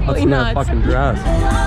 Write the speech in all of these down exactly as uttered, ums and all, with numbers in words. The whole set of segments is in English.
Absolutely not. That fucking dress.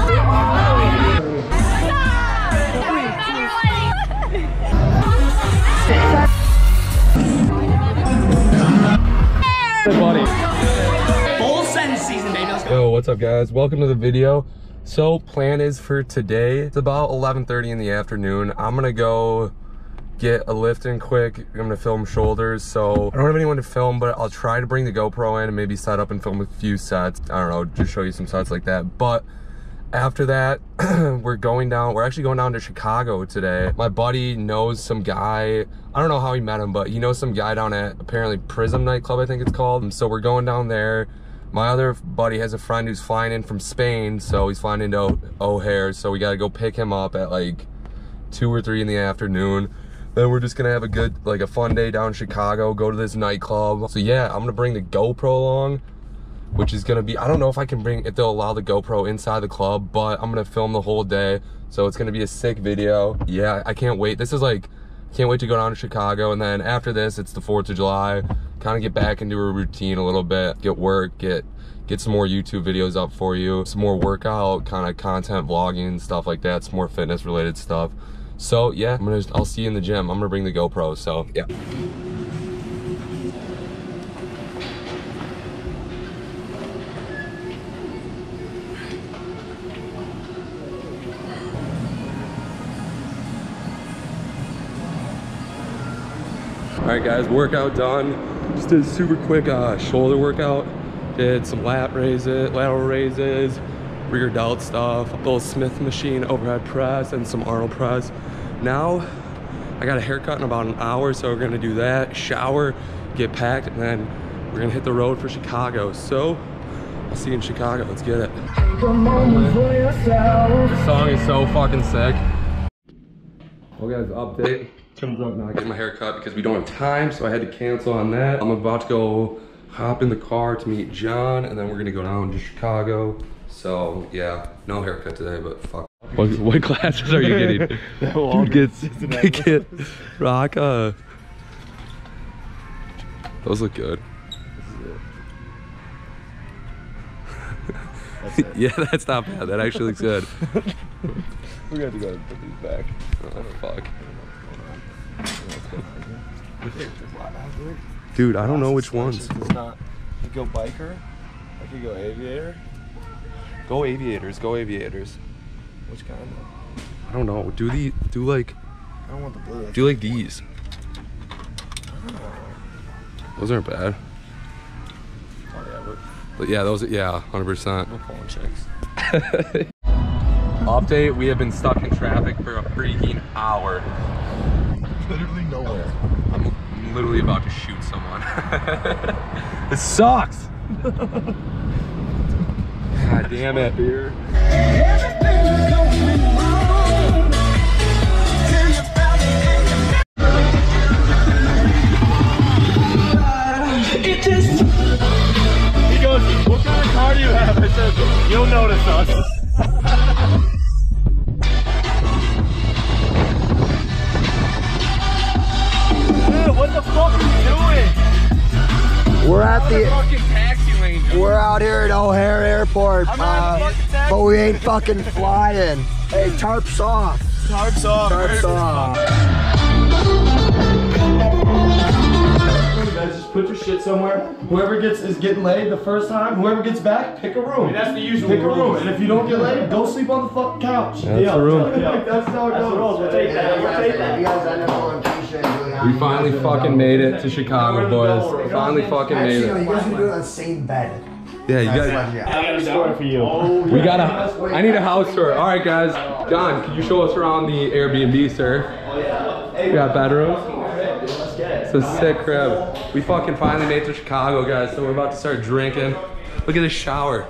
Hey, buddy. Full send season, baby. Let's go. Yo, what's up, guys? Welcome to the video. So, plan is for today, it's about eleven thirty in the afternoon. I'm gonna go get a lift in quick. I'm gonna film shoulders, so I don't have anyone to film, but I'll try to bring the GoPro in and maybe set up and film a few sets. I don't know, just show you some sets like that. But after that, we're going down, we're actually going down to Chicago today. My buddy knows some guy, I don't know how he met him, but he knows some guy down at apparently Prism nightclub, I think it's called. So we're going down there. My other buddy has a friend who's flying in from Spain, so he's flying into O'Hare, so we gotta go pick him up at like two or three in the afternoon. Then we're just gonna have a good, like a fun day down in Chicago, go to this nightclub. So yeah, I'm gonna bring the GoPro along, which is gonna be, I don't know if I can bring, if they'll allow the GoPro inside the club, but I'm gonna film the whole day. So it's gonna be a sick video. Yeah, I can't wait. This is like, can't wait to go down to Chicago. And then after this, it's the fourth of July. Kind of get back into a routine a little bit, get work, get get some more YouTube videos up for you, some more workout kind of content, vlogging, stuff like that, some more fitness related stuff. So yeah, I'm gonna, I'll see you in the gym. I'm gonna bring the GoPro, so yeah. All right, guys, workout done. Just did a super quick uh, shoulder workout. Did some lat raises, lateral raises, rear delt stuff, a little Smith machine overhead press, and some Arnold press. Now, I got a haircut in about an hour, so we're gonna do that, shower, get packed, and then we're gonna hit the road for Chicago. So, I'll see you in Chicago. Let's get it. This song is so fucking sick. Well, guys, update. Comes up now, I get my hair cut because we don't have time, so I had to cancel on that. I'm about to go hop in the car to meet John, and then we're gonna go down to Chicago. So yeah, no haircut today, but fuck. What, what glasses are you getting? Dude gets, get rock. Uh, those look good. That's it. Yeah, that's not bad. That actually looks good. We got to go and put these back. Oh fuck. Dude, I don't know which ones. It's not. You go biker. I could go aviator. Go aviators. Go aviators. Which kind? I don't know. Do the do like. I don't want the blue. Do like these. Those aren't bad. Oh yeah, we're. But yeah, those. Yeah, one hundred percent. We're pulling chicks. Update: we have been stuck in traffic for a freaking hour. Literally nowhere. I'm literally about to shoot someone. This sucks. God damn it. Beer. He goes, what kind of car do you have? I said, you'll notice us. What the fuck are you doing? We're at the Fucking taxi lane. we're out here at O'Hare Airport, uh, but we ain't fucking flying. Hey, tarps off. Tarps off. Tarps off. Guys, just put your shit somewhere. Whoever gets is getting laid the first time. Whoever gets back, pick a room. And that's the usual. Pick a room, and if you don't get laid, go sleep on the fucking couch. Yeah, that's the room. Yeah, that's how it goes. We'll take that. We'll take that. We finally fucking made it to Chicago, boys. Finally fucking made Actually, no, it. you guys can do it on the same bed. Yeah, you got. Yeah. I got a story for you. We got a. I need a house tour. All right, guys. John, can you show us around the Airbnb, sir? We got bedrooms. It's a sick crib. We fucking finally made it to Chicago, guys. So we're about to start drinking. Look at this shower.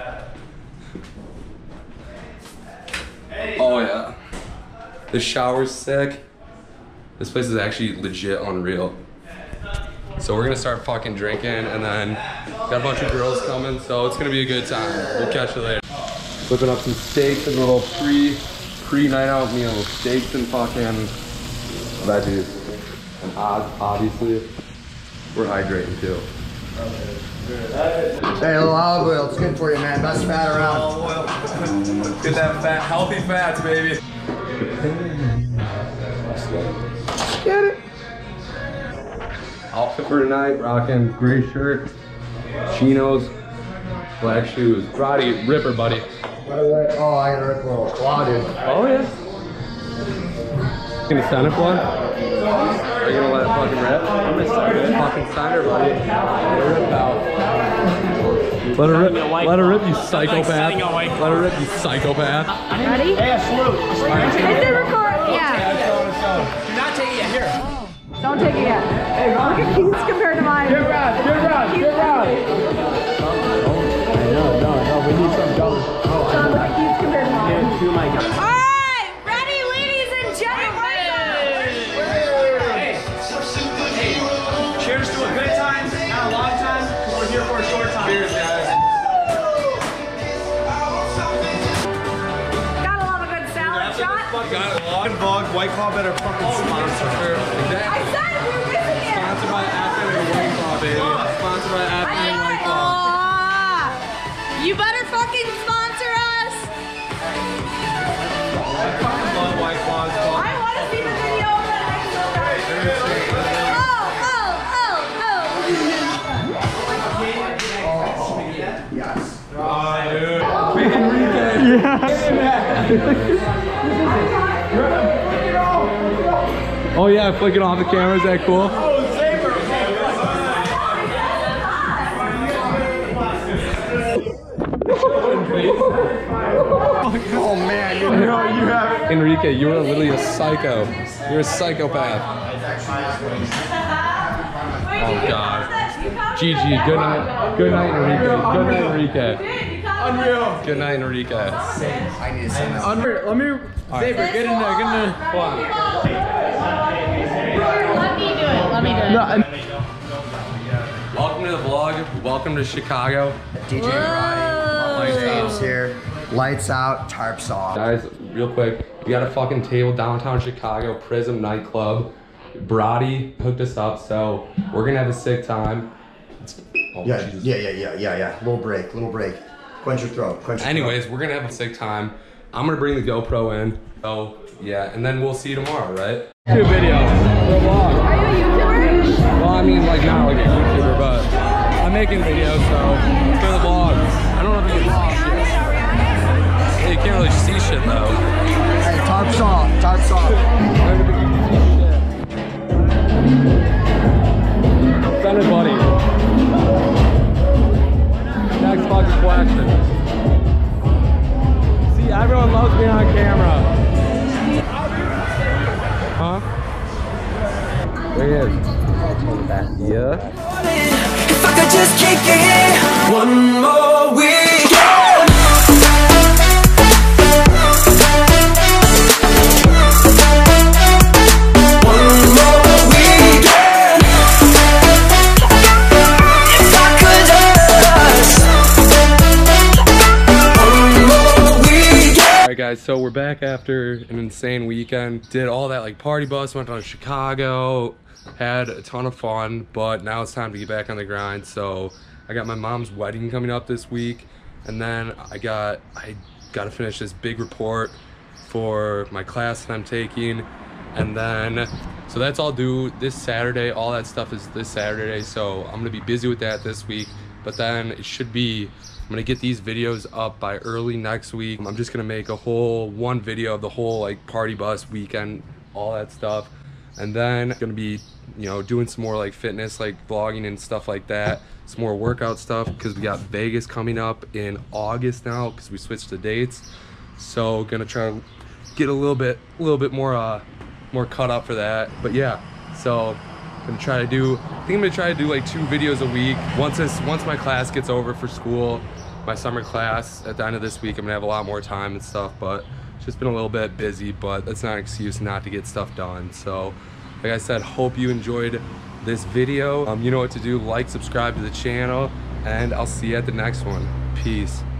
Oh yeah. This shower's sick. This place is actually legit unreal. So we're gonna start fucking drinking, and then got a bunch of girls coming, so it's gonna be a good time. We'll catch you later. Whipping up some steaks and a little pre pre night out meal. Steaks and fucking veggies, and obviously we're hydrating too. Hey, a little olive oil. It's good for you, man. Best fat around. Olive oil. Get that fat, healthy fats, baby. Get it. Outfit for tonight, rocking gray shirt, chinos, black shoes. Roddy, ripper, buddy. Oh, I gotta rip a little claw, dude. Oh, yeah. Gonna sign up one? Are you gonna let it fucking rip? I'm gonna sign it. Fucking sign her, buddy. Let her rip out. Let her rip, let her rip, you psychopath. Let her rip, you psychopath. Ready? Hey, salute. Is it record? Yeah. Do not take it yet. Here. Don't take it yet. Look at Keith's compared to mine. Get Rod, get Rod, get Rod. No, no, no, we need some dollars. John, look at Keith's compared to mine. To my God. All right, ready, ladies and gentlemen. Hey, cheers to a good time, not a long time, because we're here for a short time. Cheers, guys. Gotta love a good salad shot. Fucking vlog, White Claw better fucking sponsor. I said we were missing it. Sponsored by Appen and White Claw, baby. Sponsored by Appen and White Claw. Aw, you better fucking sponsor us. I fucking love White Claws. I want to see the video of that next one. Oh, oh, oh, oh. Yes. Big Enrique. Oh yeah, flicking off the camera, is that cool? Oh man, you know you have. Enrique, you are literally a psycho. You're a psychopath. Oh god. G G, good night. Good night, Enrique. Good night, Enrique. Unreal. Good night, Enrique. I need to send that. Unreal. Let me. Xavier, get in there. Get in there. Come on. Let me do it. Let me do it. Welcome to the vlog. Welcome to Chicago. D J Roddy, James here. Lights out, tarps off. Guys, real quick, we got a fucking table downtown Chicago, Prism nightclub. Brody hooked us up, so we're gonna have a sick time. Oh, Yeah, Jesus. yeah, yeah, yeah, yeah, yeah. Little break, little break. Quench your throat. Quench your Anyways, throat. we're gonna have a sick time. I'm gonna bring the GoPro in. So yeah, and then we'll see you tomorrow, right? Two videos. For a vlog. Are you a YouTuber? Well, I mean, like not like a YouTuber, but I'm making videos, so for the vlog. I don't know if I can vlog shit. Hey, you can't really see shit though. Hey, tarps off, tarps off. Send it, buddy. Next fucking question. See, everyone loves me on camera. Huh? There he is. Yeah. If I could just kick it one more weekend. One more weekend. If I could just one more weekend. Alright guys, so we're back after an insane weekend. Did all that like party bus, went down to Chicago. Had a ton of fun, but now it's time to get back on the grind. So I got my mom's wedding coming up this week, and then I got I got to finish this big report for my class that I'm taking, and then so that's all due this Saturday. All that stuff is this Saturday, so I'm gonna be busy with that this week. But then it should be I'm gonna get these videos up by early next week. I'm just gonna make a whole one video of the whole like party bus weekend, all that stuff. And then gonna be, you know, doing some more like fitness, like vlogging and stuff like that. Some more workout stuff because we got Vegas coming up in August now because we switched the dates. So gonna try to get a little bit, a little bit more, uh, more cut up for that. But yeah, so gonna try to do. I think I'm gonna try to do like two videos a week. Once this, once my class gets over for school, my summer class at the end of this week, I'm gonna have a lot more time and stuff. But just been a little bit busy, but that's not an excuse not to get stuff done. So like I said, hope you enjoyed this video. Um, you know what to do, like, subscribe to the channel, and I'll see you at the next one. Peace.